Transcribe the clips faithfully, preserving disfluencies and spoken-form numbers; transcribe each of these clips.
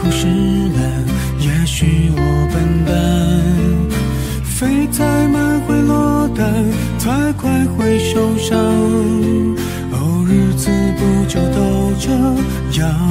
不是人，也许我笨笨，飞太慢会落单，太快会受伤。哦，日子不就都这样？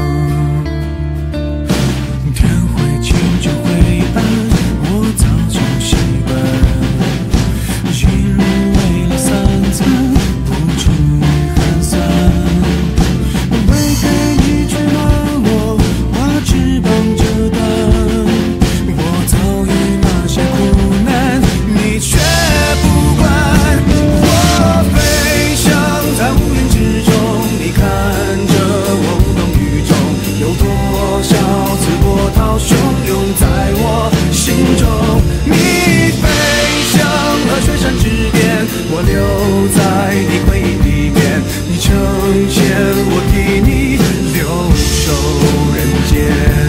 天会晴就会暗，我早就习惯。一日为了三餐，不至于很散。为给你取暖，我把翅膀折断。我遭遇那些苦难，你却不管。我飞翔在乌云之中，你看着我无动于衷。有多少次波涛汹涌在我心中？你飞向了雪山之巅，我留在你回忆里面。你成仙，我替你留守人间。